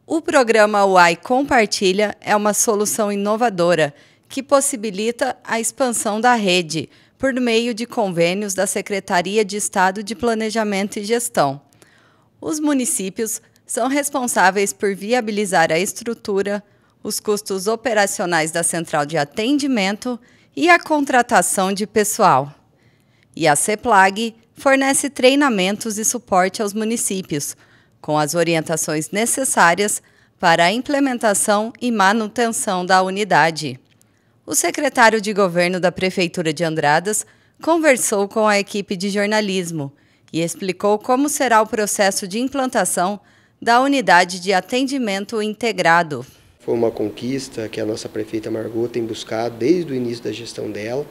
O programa UAI Compartilha é uma solução inovadora que possibilita a expansão da rede por meio de convênios da Secretaria de Estado de Planejamento e Gestão. Os municípios são responsáveis por viabilizar a estrutura, os custos operacionais da central de atendimento e a contratação de pessoal. E a CEPLAG fornece treinamentos e suporte aos municípios, com as orientações necessárias para a implementação e manutenção da unidade. O secretário de Governo da Prefeitura de Andradas conversou com a equipe de jornalismo e explicou como será o processo de implantação da unidade de atendimento integrado. Foi uma conquista que a nossa prefeita Margot tem buscado desde o início da gestão dela.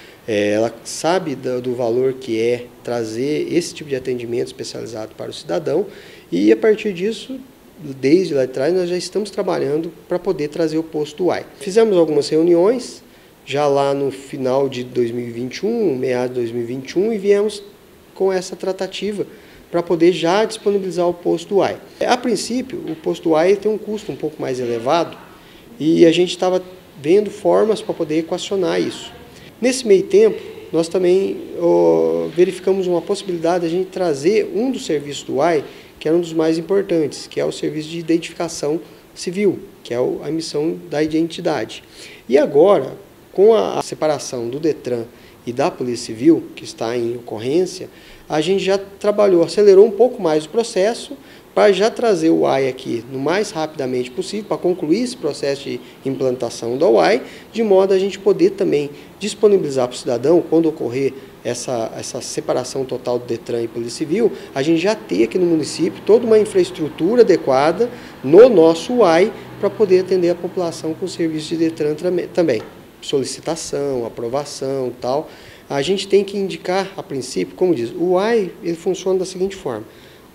Ela sabe do valor que é trazer esse tipo de atendimento especializado para o cidadão e, a partir disso, desde lá de trás, nós já estamos trabalhando para poder trazer o posto UAI. Fizemos algumas reuniões já lá no final de 2021, meados de 2021, e viemos com essa tratativa para poder já disponibilizar o posto UAI. A princípio, o posto UAI tem um custo um pouco mais elevado e a gente estava vendo formas para poder equacionar isso. Nesse meio tempo, nós também verificamos uma possibilidade de a gente trazer um dos serviços do UAI, que era um dos mais importantes, que é o serviço de identificação civil, que é a emissão da identidade. E agora, com a separação do Detran e da Polícia Civil, que está em ocorrência, a gente já trabalhou, acelerou um pouco mais o processo para já trazer o UAI aqui no mais rapidamente possível, para concluir esse processo de implantação da UAI, de modo a gente poder também disponibilizar para o cidadão, quando ocorrer essa separação total do Detran e Polícia Civil, a gente já ter aqui no município toda uma infraestrutura adequada no nosso UAI para poder atender a população com o serviço de Detran também. Solicitação, aprovação e tal. A gente tem que indicar, a princípio, como diz, o UAI ele funciona da seguinte forma.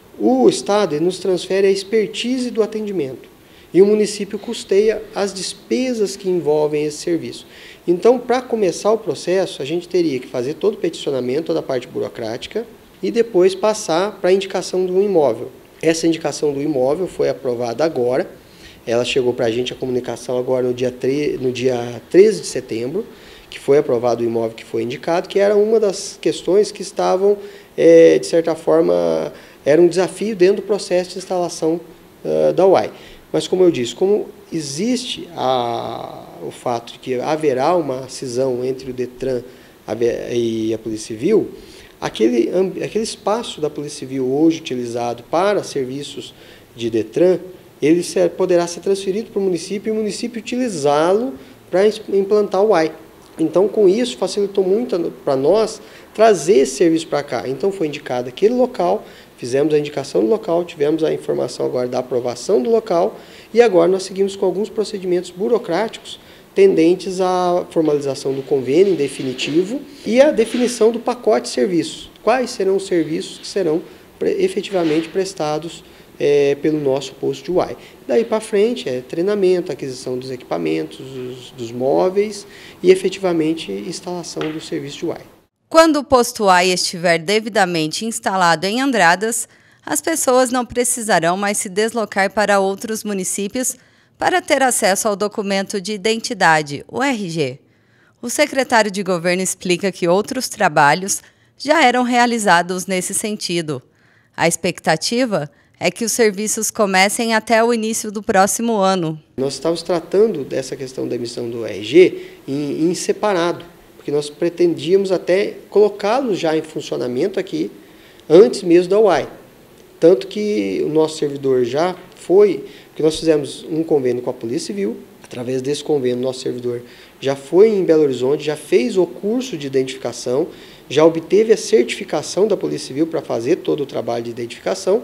O Estado ele nos transfere a expertise do atendimento e o município custeia as despesas que envolvem esse serviço. Então, para começar o processo, a gente teria que fazer todo o peticionamento, toda a parte burocrática e depois passar para a indicação do imóvel. Essa indicação do imóvel foi aprovada agora, ela chegou para a gente a comunicação agora no dia 13 de setembro, que foi aprovado o imóvel que foi indicado, que era uma das questões que estavam, de certa forma, era um desafio dentro do processo de instalação da UAI. Mas, como eu disse, como existe o fato de que haverá uma cisão entre o Detran e a Polícia Civil, aquele espaço da Polícia Civil hoje utilizado para serviços de Detran, ele poderá ser transferido para o município e o município utilizá-lo para implantar o UAI. Então, com isso, facilitou muito para nós trazer esse serviço para cá. Então, foi indicado aquele local, fizemos a indicação do local, tivemos a informação agora da aprovação do local e agora nós seguimos com alguns procedimentos burocráticos tendentes à formalização do convênio em definitivo e à definição do pacote de serviços. Quais serão os serviços que serão efetivamente prestados pelo nosso posto de UAI. Daí para frente é treinamento, aquisição dos equipamentos, dos móveis e efetivamente instalação do serviço de UAI. Quando o posto UAI estiver devidamente instalado em Andradas, as pessoas não precisarão mais se deslocar para outros municípios para ter acesso ao documento de identidade, o RG. O secretário de Governo explica que outros trabalhos já eram realizados nesse sentido. A expectativa é que os serviços comecem até o início do próximo ano. Nós estávamos tratando dessa questão da emissão do RG em separado, porque nós pretendíamos até colocá-los já em funcionamento aqui, antes mesmo da UAI. Tanto que o nosso servidor já foi, porque nós fizemos um convênio com a Polícia Civil, através desse convênio o nosso servidor já foi em Belo Horizonte, já fez o curso de identificação, já obteve a certificação da Polícia Civil para fazer todo o trabalho de identificação,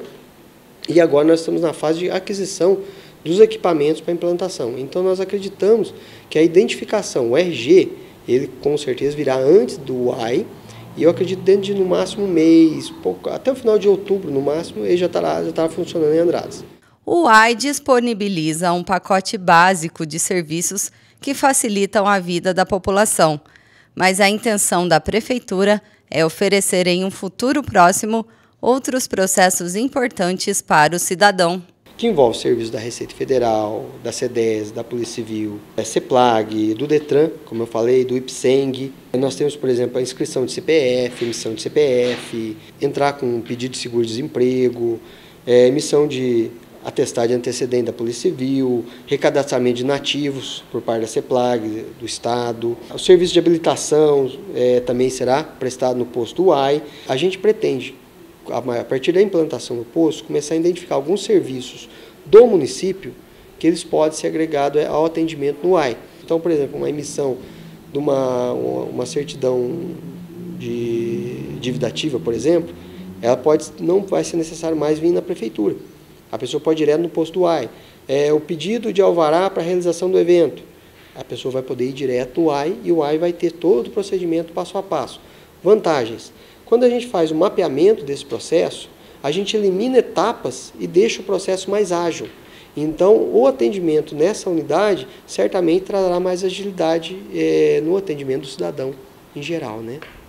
e agora nós estamos na fase de aquisição dos equipamentos para implantação. Então nós acreditamos que a identificação, o RG, ele com certeza virá antes do UAI, e eu acredito dentro de no máximo um mês, até o final de outubro no máximo, ele já estará funcionando em Andradas. O UAI disponibiliza um pacote básico de serviços que facilitam a vida da população, mas a intenção da Prefeitura é oferecer em um futuro próximo outros processos importantes para o cidadão. que envolve serviços da Receita Federal, da CEDES, da Polícia Civil, da CEPLAG, do DETRAN, como eu falei, do IPSENG. Nós temos, por exemplo, a inscrição de CPF, emissão de CPF, entrar com um pedido de seguro-desemprego, emissão de atestado de antecedente da Polícia Civil, recadastramento de nativos por parte da CEPLAG, do Estado. O serviço de habilitação também será prestado no posto UAI. A gente pretende, a partir da implantação do posto, começar a identificar alguns serviços do município que eles podem ser agregados ao atendimento no UAI. Então, por exemplo, uma emissão de uma certidão de dívida ativa, por exemplo, ela não vai ser necessário mais vir na prefeitura. A pessoa pode ir direto no posto do UAI. O pedido de alvará para a realização do evento, a pessoa vai poder ir direto no UAI e o UAI vai ter todo o procedimento passo a passo. Vantagens. Quando a gente faz o mapeamento desse processo, a gente elimina etapas e deixa o processo mais ágil. Então, o atendimento nessa unidade certamente trará mais agilidade no atendimento do cidadão em geral, né?